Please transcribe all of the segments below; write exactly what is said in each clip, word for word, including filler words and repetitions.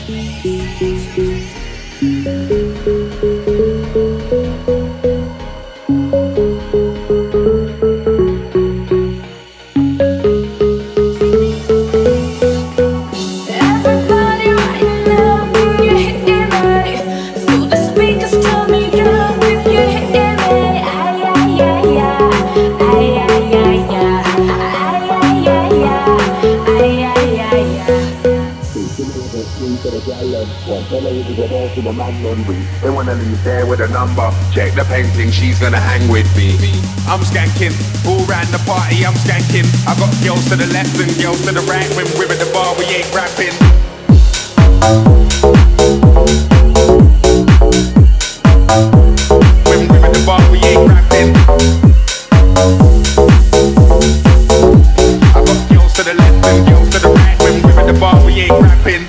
They wanna leave there with a number. Check the painting, she's gonna hang with me. I'm skanking, all round the party I'm skanking. I got girls to the left and girls to the right. When we're at the bar we ain't rapping. When we're at the bar we ain't rapping. I got girls to the left and girls to the right. When we're at the bar we ain't rapping.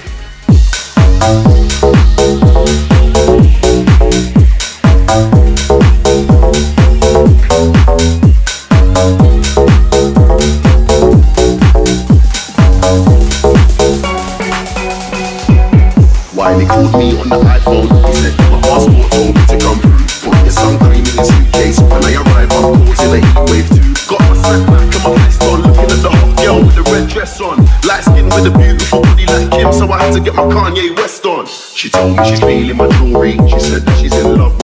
Wiley called me on the iPhone. He said my passport told me to come through. Put your sun cream in his suitcase. When I arrive, I'm causing a heat wave too. Got my snapback and my vest on, looking at the hot girl with the red dress on. Light skin with a beautiful body like Kim, so I had to get my Kanye West on. She told me she's feeling my jewelry. She said that she's in love.